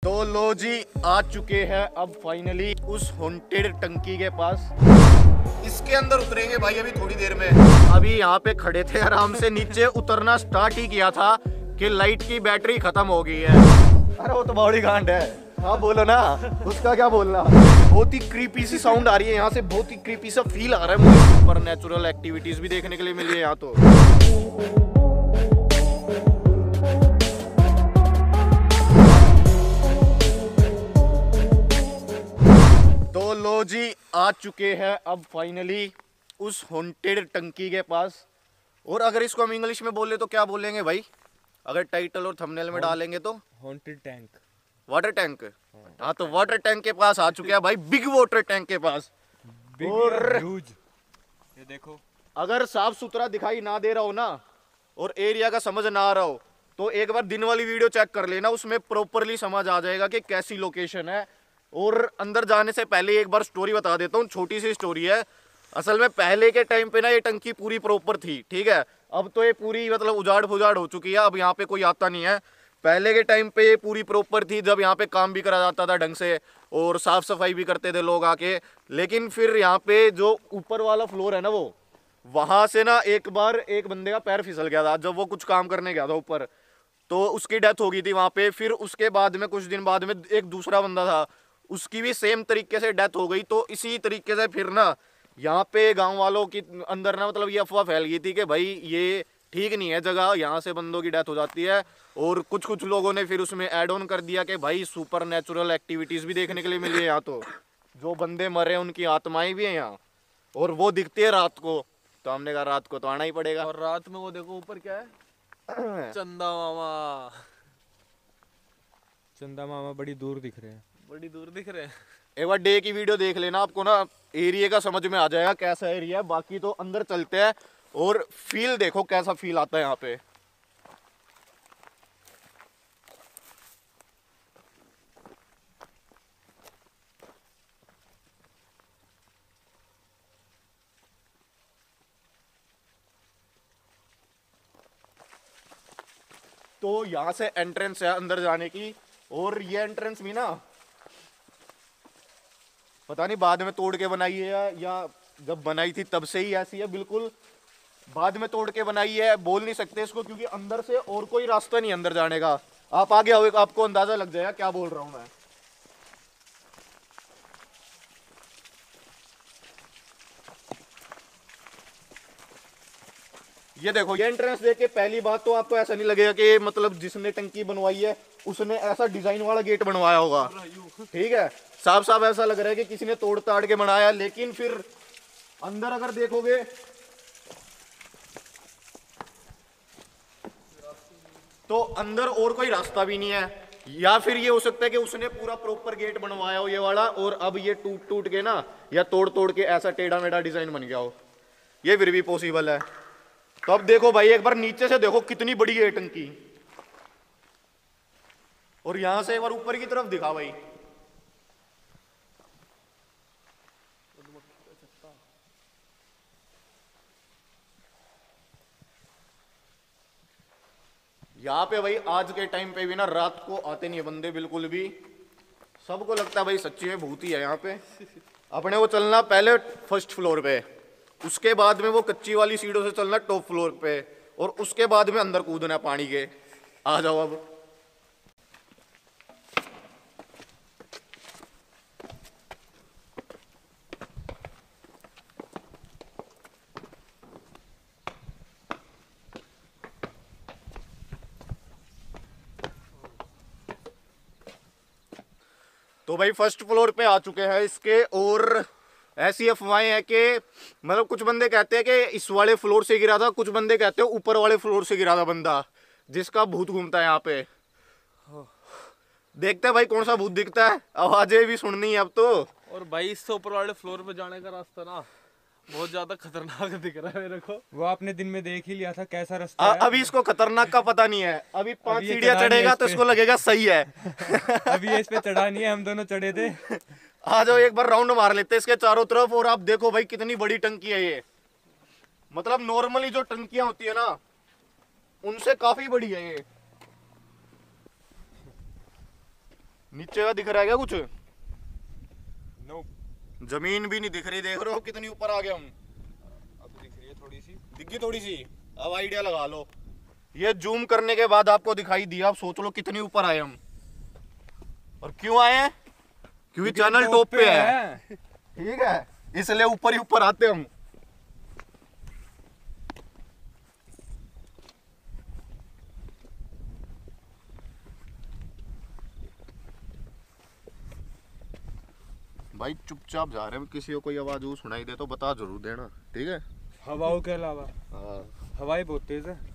तो लो जी, आ चुके हैं अब फाइनली उस हॉन्टेड टंकी के पास। इसके अंदर उतरेंगे भाई अभी थोड़ी देर में। अभी यहाँ पे खड़े थे आराम से, नीचे उतरना स्टार्ट ही किया था कि लाइट की बैटरी खत्म हो गई है। अरे वो तो बॉडी गार्ड है। हाँ बोलो ना, उसका क्या बोलना। बहुत ही क्रीपी सी साउंड आ रही है यहाँ से, बहुत ही क्रीपी सा फील आ रहा है मुझे। सुपर नेचुरल एक्टिविटीज भी देखने के लिए मिल रही है यहाँ तो। तो लो जी, आ चुके हैं अब फाइनली उस हॉन्टेड टंकी के पास। और अगर इसको हम इंग्लिश में बोले तो क्या बोलेंगे भाई, अगर टाइटल और थंबनेल में डालेंगे तो? Haunted tank, water tank. हाँ तो वाटर टैंक के पास आ चुके हैं भाई, बिग वाटर टैंक के पास। और ये देखो, अगर साफ सुथरा दिखाई ना दे रहा हो ना और एरिया का समझ ना आ रहा हो तो एक बार दिन वाली वीडियो चेक कर लेना, उसमें प्रॉपरली समझ आ जाएगा कि कैसी लोकेशन है। और अंदर जाने से पहले एक बार स्टोरी बता देता हूँ, छोटी सी स्टोरी है। असल में पहले के टाइम पे ना ये टंकी पूरी प्रॉपर थी, ठीक है। अब तो ये पूरी मतलब उजाड़ फुजाड़ हो चुकी है, अब यहाँ पे कोई आता नहीं है। पहले के टाइम पे ये पूरी प्रॉपर थी, जब यहाँ पे काम भी करा जाता था ढंग से और साफ सफाई भी करते थे लोग आके। लेकिन फिर यहाँ पे जो ऊपर वाला फ्लोर है ना, वो वहां से ना एक बार एक बंदे का पैर फिसल गया था जब वो कुछ काम करने गया था ऊपर, तो उसकी डेथ हो गई थी वहां पे। फिर उसके बाद में कुछ दिन बाद में एक दूसरा बंदा था, उसकी भी सेम तरीके से डेथ हो गई। तो इसी तरीके से फिर ना यहाँ पे गांव वालों की अंदर ना मतलब ये अफवाह फैल गई थी कि भाई ये ठीक नहीं है जगह, यहाँ से बंदों की डेथ हो जाती है। और कुछ लोगों ने फिर उसमें ऐड ऑन कर दिया कि भाई सुपर नेचुरल एक्टिविटीज भी देखने के लिए मिली है यहाँ तो। जो बंदे मरे उनकी आत्माएं भी हैं यहाँ और वो दिखती है रात को। तो हमने कहा रात को तो आना ही पड़ेगा। और रात में वो देखो ऊपर क्या है, चंदा मामा। चंदा मामा बड़ी दूर दिख रहे हैं, बड़ी दूर दिख रहे हैं। एक बार डे की वीडियो देख लेना, आपको ना एरिया का समझ में आ जाएगा कैसा एरिया है। बाकी तो अंदर चलते हैं और फील देखो कैसा फील आता है यहाँ पे। तो यहाँ से एंट्रेंस है अंदर जाने की। और ये एंट्रेंस भी ना पता नहीं बाद में तोड़ के बनाई है या जब बनाई थी तब से ही ऐसी है, बिल्कुल बाद में तोड़ के बनाई है। बोल नहीं सकते इसको क्योंकि अंदर से और कोई रास्ता नहीं अंदर जाने का। आप आगे आओ, आपको अंदाजा लग जाएगा क्या बोल रहा हूं मैं। ये देखो, ये एंट्रेंस देख के पहली बात तो आपको ऐसा नहीं लगेगा कि मतलब जिसने टंकी बनवाई है उसने ऐसा डिजाइन वाला गेट बनवाया होगा, ठीक है। साफ साफ ऐसा लग रहा है कि किसी ने तोड़ ताड़ के बनाया। लेकिन फिर अंदर अगर देखोगे तो अंदर और कोई रास्ता भी नहीं है। या फिर ये हो सकता है कि उसने पूरा प्रॉपर गेट बनवाया हो ये वाला और अब ये टूट टूट के ना या तोड़ तोड़ के ऐसा टेढ़ा मेढ़ा डिजाइन बन गया हो, ये फिर भी पॉसिबल है। तो अब देखो भाई, एक बार नीचे से देखो कितनी बड़ी है टंकी, और यहां से एक बार ऊपर की तरफ दिखा भाई। यहाँ पे भाई आज के टाइम पे भी ना रात को आते नहीं है बंदे बिल्कुल भी। सबको लगता है भाई सच्ची में भूत ही है यहाँ पे। अपने वो चलना पहले फर्स्ट फ्लोर पे, उसके बाद में वो कच्ची वाली सीढ़ियों से चलना टॉप फ्लोर पे, और उसके बाद में अंदर कूदना पानी के। आ जाओ अब। तो भाई फर्स्ट फ्लोर पे आ चुके हैं इसके। और ऐसी अफवाहें हैं कि मतलब कुछ बंदे कहते हैं कि इस वाले फ्लोर से गिरा था, कुछ बंदे कहते हैं ऊपर वाले फ्लोर से गिरा था बंदा जिसका भूत घूमता है यहाँ पे। देखते हैं भाई कौन सा भूत दिखता है, आवाजें भी सुननी है अब तो। और भाई इससे ऊपर वाले फ्लोर पे जाने का रास्ता ना बहुत ज्यादा खतरनाक दिख रहा है मेरे को। वो आपने दिन में देख ही लिया था कैसा रास्ता है। अभी इसको खतरनाक का पता नहीं है, अभी 5 सीढ़ियां चढ़ेगा तो इसको लगेगा सही है। अभी ये इस पे चढ़ा नहीं है, हम दोनों चढ़े थे। आ जाओ एक बार राउंड मार लेते हैं इसके चारों तरफ। और आप देखो भाई कितनी बड़ी टंकी है ये, मतलब नॉर्मली जो टंकियां होती है ना उनसे काफी बड़ी है ये। नीचे का दिख रहा है क्या कुछ? नो, जमीन भी नहीं दिख रही, देख रहे हो कितनी ऊपर आ गए हम। अब दिख रही है थोड़ी सी। दिख गई थोड़ी सी। अब आइडिया लगा लो, ये जूम करने के बाद आपको दिखाई दिया। आप सोच लो कितनी ऊपर आए हम। और क्यों आए हैं? क्योंकि चैनल टॉप पे है, ठीक है, इसलिए ऊपर ही ऊपर आते हम। भाई चुपचाप जा रहे हैं, किसी को कोई आवाज सुनाई दे तो बता जरूर देना, ठीक है? हवाओं के अलावा हाँ। हवाएं बहुत तेज है।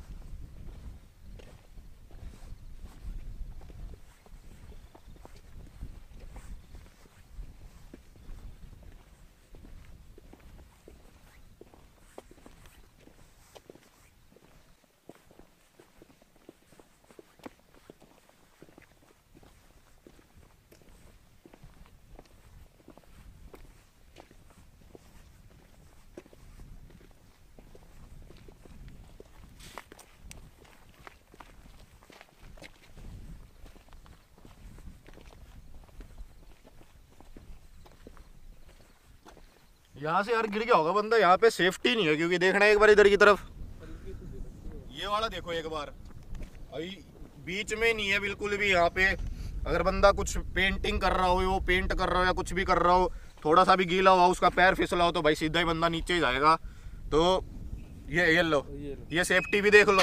यहाँ से यार गिर गया होगा बंदा, यहाँ पे सेफ्टी नहीं है क्योंकि देखना है एक बार इधर की तरफ। ये वाला देखो एक बार, अभी बीच में नहीं है बिल्कुल भी। यहाँ पे अगर बंदा कुछ पेंटिंग कर रहा हो, वो पेंट कर रहा हो या कुछ भी कर रहा हो, थोड़ा सा भी गीला हुआ, उसका पैर फिसला हो तो भाई सीधा ही बंदा नीचे ही जाएगा। तो ये लो, ये सेफ्टी भी देख लो,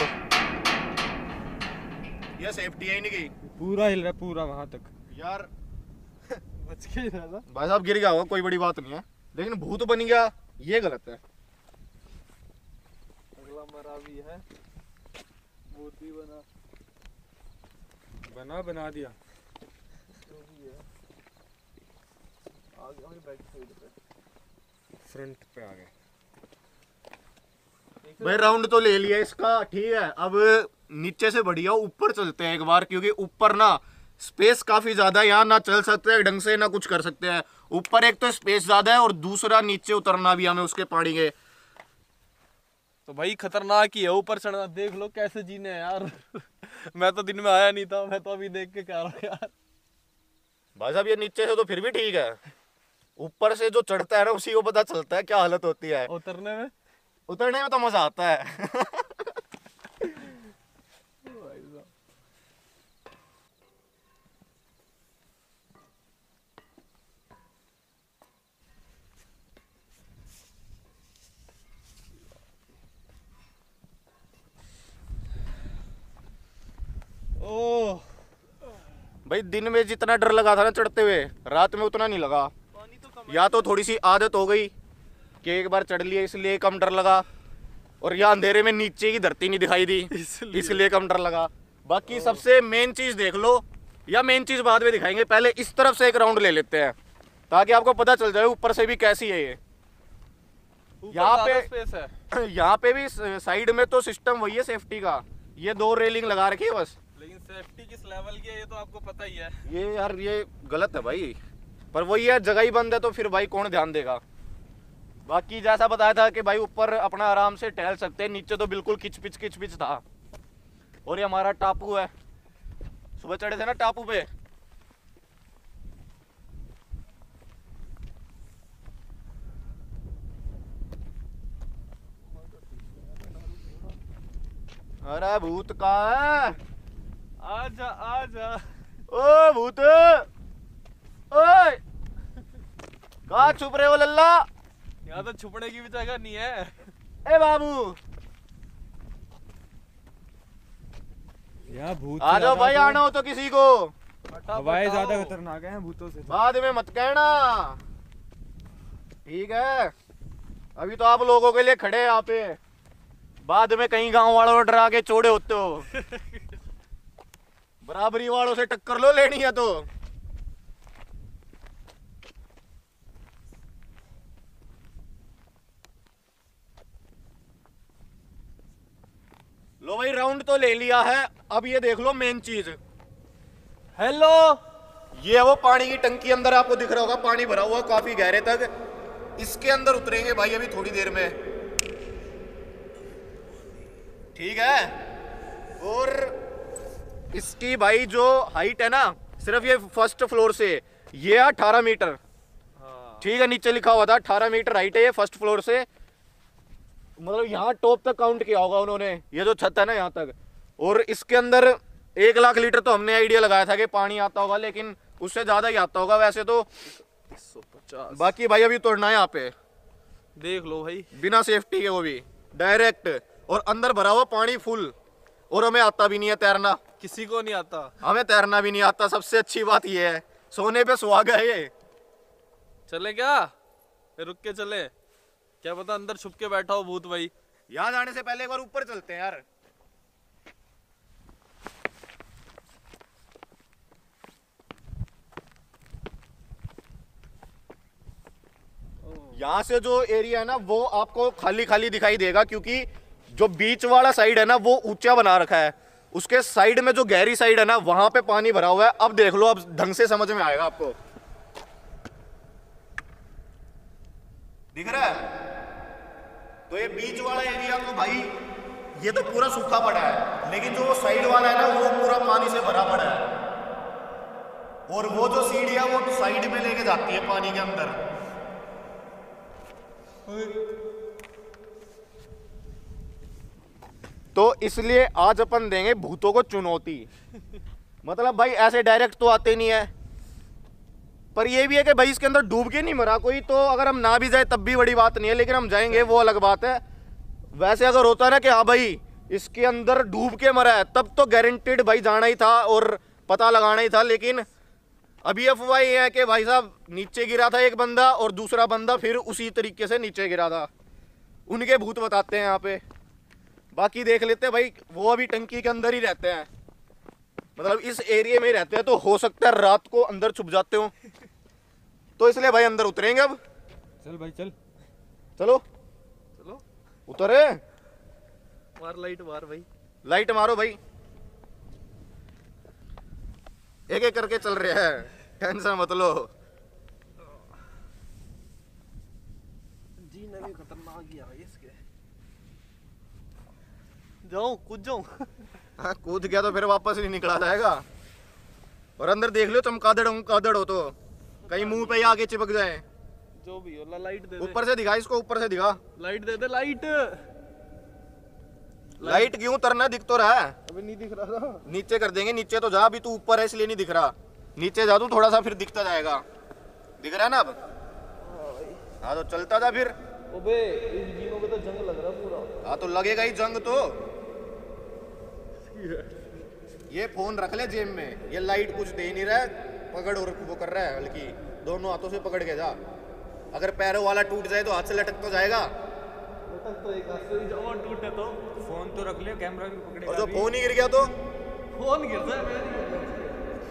ये सेफ्टी है ही नहीं की। पूरा हिल रहा है, पूरा वहां तक यार बच के ज्यादा। भाई साहब गिर गया होगा, कोई बड़ी बात नहीं है, लेकिन भूत बन गया ये गलत है। अगला मरा भी है, भूत भी बना दिया। जो भी है आगे हमारी बैक साइड पे, फ्रंट पे आ गए भाई। राउंड तो ले लिया इसका, ठीक है। अब नीचे से बढ़िया ऊपर चलते हैं एक बार, क्योंकि ऊपर ना स्पेस काफी ज्यादा है, यहाँ ना चल सकते हैं ढंग से ना कुछ कर सकते हैं। ऊपर एक तो स्पेस ज्यादा है और दूसरा नीचे उतरना भी हमें उसके पानी के। तो भाई खतरनाक ही है ऊपर चढ़ना। देख लो कैसे जीने हैं यार। मैं तो दिन में आया नहीं था, मैं तो अभी देख के कह रहा हूँ यार। भाई साहब ये नीचे से तो फिर भी ठीक है, ऊपर से जो चढ़ता है ना उसी को पता चलता है क्या हालत होती है। उतरने में, उतरने में तो मजा आता है। ओह भाई दिन में जितना डर लगा था ना चढ़ते हुए, रात में उतना नहीं लगा। पानी तो कम या तो थोड़ी सी आदत हो गई कि एक बार चढ़ लिया इसलिए कम डर लगा, और या अंधेरे में नीचे की धरती नहीं दिखाई दी इसलिए कम डर लगा। बाकी सबसे मेन चीज देख लो, या मेन चीज बाद में दिखाएंगे, पहले इस तरफ से एक राउंड ले लेते हैं ताकि आपको पता चल जाए ऊपर से भी कैसी है ये। यहाँ पे स्पेस है, यहाँ पे भी साइड में तो सिस्टम वही है सेफ्टी का, ये 2 रेलिंग लगा रखी है बस। लेकिन सेफ्टी किस लेवल की है ये तो आपको पता ही है। ये यार ये गलत है भाई, पर वही है, जगह ही बंद है तो फिर भाई कौन ध्यान देगा। बाकी जैसा बताया था कि भाई ऊपर अपना आराम से टहल सकते हैं, नीचे तो बिल्कुल किचपिच था। और ये हमारा टापू है, सुबह चढ़े थे ना टापू पे। अरे भूत का है, आजा आजा। ओ भूत, ओए कहाँ छुप रहे हो लल्ला? यहाँ तो छुपने की भी जगह नहीं है। ए बाबू यहाँ भूत आ जाओ भाई, आना हो तो किसी को। हवाएं ज्यादा खतरनाक हैं भूतों से। बाद में मत कहना, ठीक है? अभी तो आप लोगों के लिए खड़े हैं यहाँ पे, बाद में कहीं गांव वालों को डरा के चोड़े होते हो। बराबरी वालों से टक्कर लो लेनी है तो। लो भाई राउंड तो ले लिया है, अब ये देख लो मेन चीज। हेलो, ये है वो पानी की टंकी, अंदर आपको दिख रहा होगा पानी भरा हुआ काफी गहरे तक। इसके अंदर उतरेंगे भाई अभी थोड़ी देर में, ठीक है? और इसकी भाई जो हाइट है ना सिर्फ ये फर्स्ट फ्लोर से ये 18 मीटर, ठीक है, नीचे लिखा हुआ था 18 मीटर हाइट है ये फर्स्ट फ्लोर से, मतलब यहाँ टॉप तक काउंट किया होगा उन्होंने, ये जो छत है ना यहाँ तक। और इसके अंदर 1 लाख लीटर तो हमने आइडिया लगाया था कि पानी आता होगा, लेकिन उससे ज्यादा ही आता होगा वैसे तो। 150 बाकी भाई अभी तोड़ना है यहाँ पे, देख लो भाई, बिना सेफ्टी के, वो भी डायरेक्ट, और अंदर भरा हुआ पानी फुल, और हमें आता भी नहीं है तैरना, किसी को नहीं आता। हमें तैरना भी नहीं आता, सबसे अच्छी बात ये है, सोने पे सुहागा है ये। चले क्या, रुक के चले, क्या पता अंदर छुप के बैठा हो भूत भाई। यहाँ जाने से पहले एक बार ऊपर चलते हैं यार। यहाँ से जो एरिया है ना वो आपको खाली खाली दिखाई देगा, क्योंकि जो बीच वाला साइड है ना वो ऊंचा बना रखा है, उसके साइड में जो गहरी साइड है ना वहां पे पानी भरा हुआ है। अब देख लो, अब ढंग से समझ में आएगा आपको, दिख रहा है। तो ये बीच वाला एरिया तो भाई ये तो पूरा सूखा पड़ा है, लेकिन जो वो साइड वाला है ना वो पूरा पानी से भरा पड़ा है, और वो जो सीढ़ी है वो साइड में लेके जाती है पानी के अंदर। तो इसलिए आज अपन देंगे भूतों को चुनौती। मतलब भाई ऐसे डायरेक्ट तो आते नहीं है, पर ये भी है कि भाई इसके अंदर डूब के नहीं मरा कोई, तो अगर हम ना भी जाए तब भी बड़ी बात नहीं है, लेकिन हम जाएंगे वो अलग बात है। वैसे अगर होता ना कि हाँ भाई इसके अंदर डूब के मरा है, तब तो गारंटेड भाई जाना ही था और पता लगाना ही था। लेकिन अभी अफवाह ये है कि भाई साहब नीचे गिरा था एक बंदा और दूसरा बंदा फिर उसी तरीके से नीचे गिरा था, उनके भूत बताते हैं यहाँ पे। बाकी देख लेते हैं भाई, वो अभी टंकी के अंदर ही रहते हैं, मतलब इस एरिया में ही रहते हैं, तो हो सकता है रात को अंदर छुप जाते हो, तो इसलिए भाई अंदर उतरेंगे अब। चल भाई चल, चलो चलो उतरे, मार लाइट मार भाई, लाइट मारो भाई, एक एक करके चल रहे हैं, टेंशन मत लो। जी भी खतरनाक ही आ गई इसके, जाऊं कूद जाऊं। हाँ कूद गया तो फिर वापस नहीं निकला जाएगा। और अंदर देख लो, चमकादड़ हो तो कहीं मुंह पे ही आके चिपक जाए। जो भी हो, लाइट दे दे, ऊपर से दिखा इसको, ऊपर से दिखा, लाइट दे दे, लाइट। लाइट क्यों उतरना, दिख तो रहा है। अबे नहीं दिख रहा था। नीचे कर देंगे, नीचे तो जा, अभी तू ऊपर है इसलिए नहीं दिख रहा, नीचे जा तू थोड़ा सा, फिर दिखता जाएगा। दिख रहा है ना अब? हाँ तो चलता जा फिर। अबे इस जीनों पे तो जंग लग रहा पूरा। हाँ तो लगेगा ही जंग तो। ये फोन रख ले जेब में, ये लाइट कुछ दे नहीं रहा है, पकड़ और वो कर रहा है, बल्कि दोनों हाथों से पकड़ के जा, अगर पैरों वाला टूट जाए तो हाथ से लटक तो जाएगा। लटक तो एक हाथ से ही जाओ, टूटे तो फोन तो रख ले, कैमरा भी पकड़ेगा। और जो फोन ही गिर गया तो फोन गिर जाए, मैं नहीं गिर जाऊँ।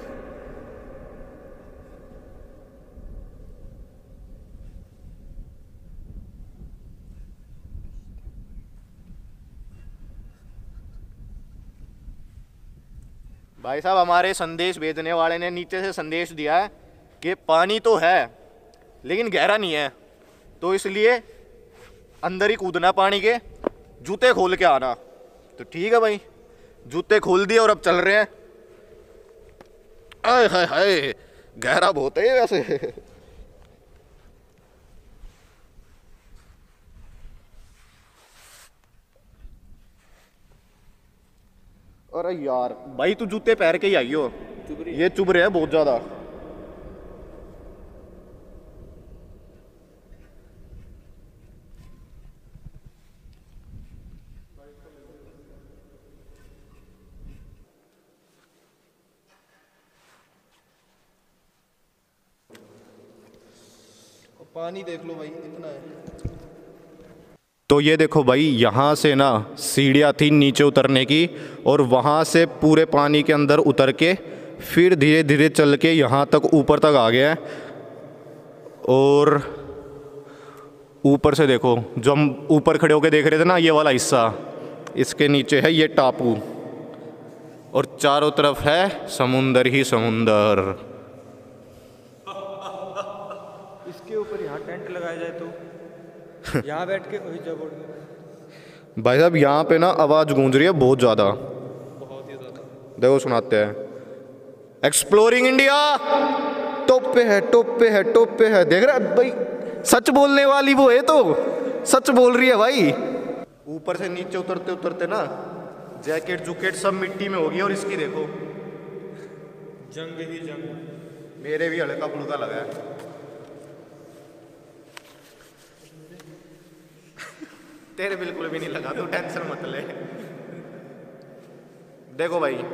भाई साहब हमारे संदेश भेजने वाले ने नीचे से संदेश दिया है कि पानी तो है लेकिन गहरा नहीं है, तो इसलिए अंदर ही कूदना पानी के, जूते खोल के आना। तो ठीक है भाई, जूते खोल दिए और अब चल रहे हैं। आय हाय हाय, गहरा बहुत है ये वैसे। अरे यार भाई तू जूते पहन के ही आई हो, ये चुभ रहे हैं बहुत ज्यादा। पानी देख लो भाई, इतना है। तो ये देखो भाई, यहाँ से ना सीढ़ियाँ थी नीचे उतरने की, और वहाँ से पूरे पानी के अंदर उतर के फिर धीरे धीरे चल के यहाँ तक ऊपर तक आ गया है। और ऊपर से देखो, जो हम ऊपर खड़े होके देख रहे थे ना, ये वाला हिस्सा, इसके नीचे है ये टापू, और चारों तरफ है समुंदर ही समुंदर। इसके ऊपर यहाँ टेंट लगाया जाए तो यहाँ बैठ के वही जब भाई साहब यहाँ पे ना आवाज़ गूंज रही है बहुत ज़्यादा, बहुत ही ज्यादा। देखो सुनाते हैं। एक्सप्लोरिंग इंडिया टॉप पे है, टॉप पे है, टॉप पे है। देख रहा है भाई, सच बोलने वाली वो है तो सच बोल रही है भाई। ऊपर से नीचे उतरते उतरते ना जैकेट जुकेट सब मिट्टी में होगी। और इसकी देखो, जंग ही जंग। मेरे भी हल्का फुल्का लगा है। तेरे बिल्कुल भी नहीं लगा, तू टेंशन मत ले। देखो भाई,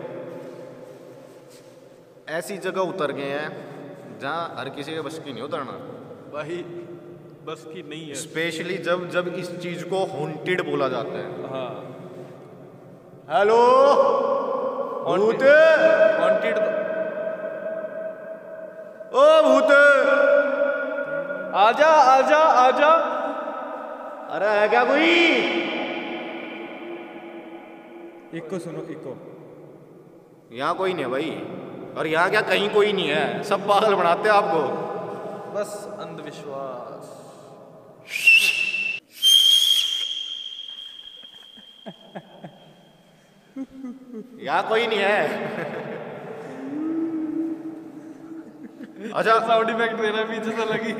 ऐसी जगह उतर गए हैं जहाँ हर किसी के बस की नहीं उतरना भाई बस की नहीं है। स्पेशली जब जब इस चीज को हॉन्टेड बोला जाता है। हाँ हेलो भूत, वांटेड। ओ भूत, आजा आजा आजा। अरे है क्या कोई? इको सुनो इको। यहाँ कोई नहीं है भाई। और यहाँ क्या कहीं कोई नहीं है, सब पागल बनाते हैं आपको। बस अंधविश्वास। यहाँ कोई नहीं है। अच्छा साउंड इफेक्ट देना पीछे से लगी।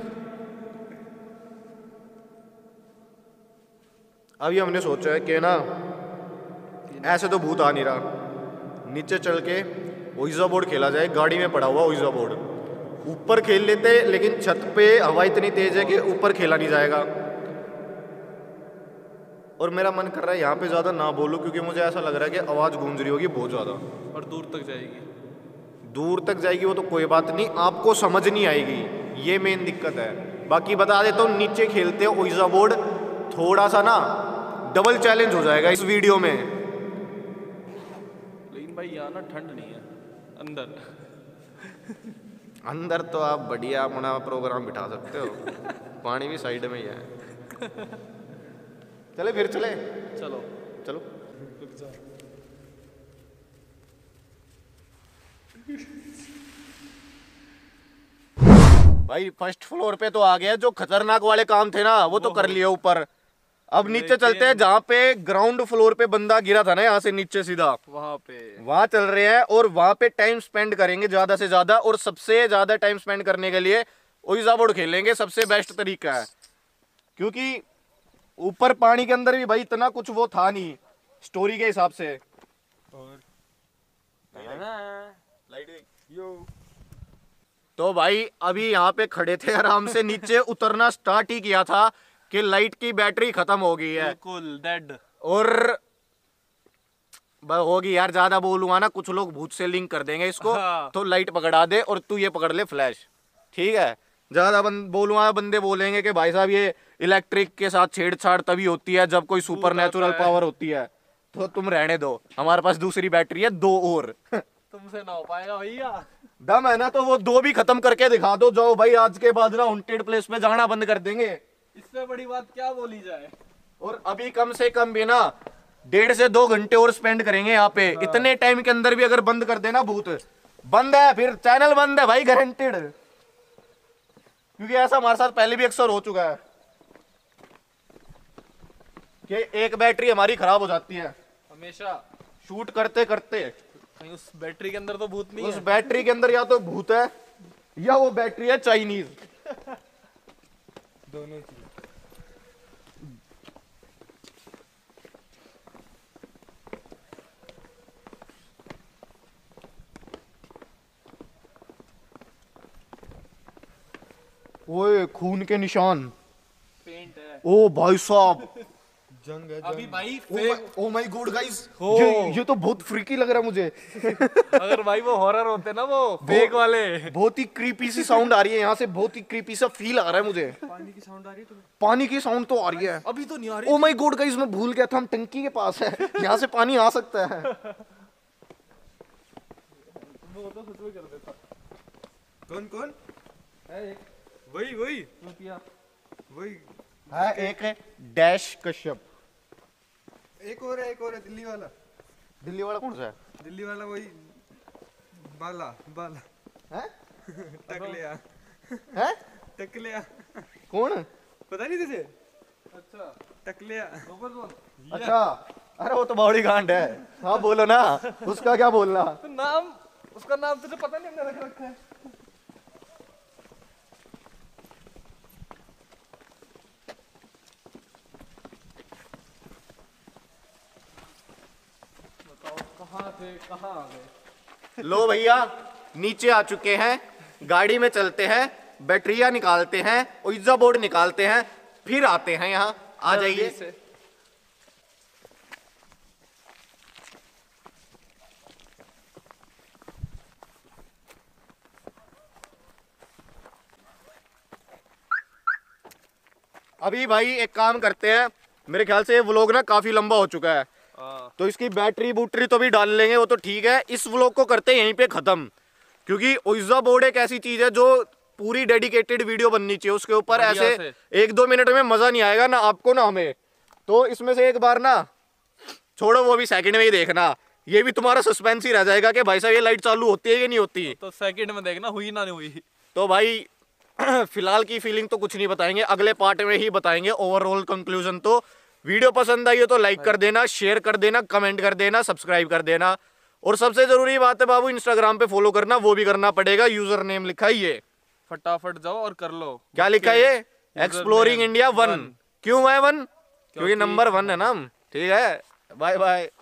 अभी हमने सोचा है कि ना ऐसे तो भूत आ नहीं रहा, नीचे चल के ओइजा बोर्ड खेला जाए। गाड़ी में पड़ा हुआ ओइजा बोर्ड, ऊपर खेल लेते, लेकिन छत पे हवा इतनी तेज है कि ऊपर खेला नहीं जाएगा। और मेरा मन कर रहा है यहाँ पे ज़्यादा ना बोलूँ, क्योंकि मुझे ऐसा लग रहा है कि आवाज़ गूंज रही होगी बहुत ज़्यादा। और दूर तक जाएगी। दूर तक जाएगी वो तो कोई बात नहीं, आपको समझ नहीं आएगी, ये मेन दिक्कत है। बाकी बता देता हूँ, नीचे खेलते हैं ओइजा बोर्ड, थोड़ा सा ना डबल चैलेंज हो जाएगा इस वीडियो में। लेकिन भाई यहाँ ना ठंड नहीं है अंदर। अंदर तो आप बढ़िया अपना प्रोग्राम बिठा सकते हो, पानी भी साइड में ही है। चले फिर चले, चलो चलो। रुक जा। भाई फर्स्ट फ्लोर पे तो आ गया, जो खतरनाक वाले काम थे ना वो तो कर लिए ऊपर। अब नीचे चलते हैं जहाँ पे ग्राउंड फ्लोर पे बंदा गिरा था ना, यहाँ से नीचे सीधा वहां चल रहे हैं। और वहां पे टाइम स्पेंड करेंगे ज्यादा से ज्यादा, और सबसे ज्यादा टाइम स्पेंड करने के लिए ओइजा बोर्ड खेलेंगे। सबसे बेस्ट तरीका है, क्योंकि ऊपर पानी के अंदर भी भाई इतना कुछ वो था नहीं स्टोरी के हिसाब से। और तो भाई अभी यहाँ पे खड़े थे आराम से, नीचे उतरना स्टार्ट ही किया था कि लाइट की बैटरी खत्म हो गई है। बिल्कुल डेड। और होगी यार, ज्यादा बोलूंगा ना कुछ लोग भूत से लिंक कर देंगे इसको। हाँ। तो लाइट पकड़ा दे और तू ये पकड़ ले फ्लैश, ठीक है। ज्यादा बोलूंगा बंदे बोलेंगे कि भाई साहब ये इलेक्ट्रिक के साथ छेड़छाड़ तभी होती है जब कोई सुपर नेचुरल पावर होती है। तो तुम रहने दो, हमारे पास दूसरी बैटरी है, 2 और। तुमसे ना हो पाएगा भैया। दम है ना तो वो 2 भी खत्म करके दिखा दो। जाओ भाई, आज के बाद ना हॉन्टेड प्लेस पे जाना बंद कर देंगे। इससे बड़ी बात क्या बोली जाए। और अभी कम से कम भी ना 1.5 से 2 घंटे और स्पेंड करेंगे यहाँ पे। इतने टाइम के अंदर भी अगर बंद कर देना भूत, बंद है फिर चैनल बंद है भाई, गारंटेड। क्योंकि ऐसा हमारे साथ पहले भी अक्सर हो चुका है कि एक बैटरी हमारी खराब हो जाती है हमेशा शूट करते करते। कहीं उस बैटरी के अंदर तो भूत नहीं उस है। बैटरी के अंदर या तो भूत है या वो बैटरी है चाइनीज। दोनों चीज। ओए खून के निशान, पेंट है। ओ भाई साहब। जंग है अभी जंग। भाई ओ माय गॉड गाइस, हो। ये तो बहुत फ्रीकी लग रहा है मुझे। अगर भाई वो हॉरर होते ना, वो फेक वाले। बहुत ही क्रीपी सी साउंड आ रही है यहाँ से, बहुत ही क्रीपी सा फील आ रहा है मुझे। पानी की साउंड आ रही है तुम्हें? पानी की साउंड तो आ रही है। अभी तो नहीं आ रही। ओ माय गॉड गाइस, मैं भूल गया था हम टंकी के पास है, यहाँ से पानी आ सकता है। वो तो सच में कर देता। कौन कौन? है एक वही वही रुपया। वही। है एक है डैश कश्यप। एक और है दिल्ली वाला। दिल्ली वाला कौन सा है? दिल्ली वाला वही बाला बाला हैं? टकलिया हैं? टकलिया। कौन? पता नहीं तुझे? अच्छा टकलिया। ऊपर बोल। अच्छा, अरे वो तो बॉडी गार्ड है। हाँ बोलो ना, उसका क्या बोलना। तो नाम उसका नाम तुझे पता नहीं हमने रख रखा है। बताओ कहाँ थे, कहाँ आ गए। लो भैया नीचे आ चुके हैं, गाड़ी में चलते हैं, बैटरियां निकालते हैं, ओइजा बोर्ड निकालते हैं, फिर आते हैं यहाँ। आ जल्दी जाइए। से। अभी भाई एक काम करते हैं, मेरे ख्याल से ये व्लॉग ना काफी लंबा हो चुका है, हाँ। तो इसकी बैटरी बूटरी तो भी डाल लेंगे, वो तो ठीक है। इस व्लॉग को करते हैं यहीं पे खत्म, क्योंकि ओइजा बोर्ड एक ऐसी चीज है जो पूरी डेडिकेटेड वीडियो बननी चाहिए उसके ऊपर। बढ़िया ऐसे से। 1-2 मिनट में मजा नहीं आएगा ना आपको ना हमें। तो इसमें से एक बार ना छोड़ो, वो भी सेकंड में ही देखना, ये भी तुम्हारा सस्पेंस ही रह जाएगा कि भाई साहब ये लाइट चालू होती है कि नहीं होती। तो सेकंड में देखना हुई ना नहीं हुई। तो भाई फिलहाल की फीलिंग तो कुछ नहीं बताएंगे, अगले पार्ट में ही बताएंगे ओवरऑल कंक्लूजन। तो वीडियो पसंद आई हो तो लाइक कर देना, शेयर कर देना, कमेंट कर देना, सब्सक्राइब कर देना, और सबसे जरूरी बात है बाबू, इंस्टाग्राम पे फॉलो करना, वो भी करना पड़ेगा। यूजर नेम लिखा है ये, फटाफट जाओ और कर लो। क्या लिखा है ये? User exploring name India 1। 1। क्यों है 1? क्योंकि क्योंकि- नंबर 1 है ना हम। ठीक है, बाय बाय।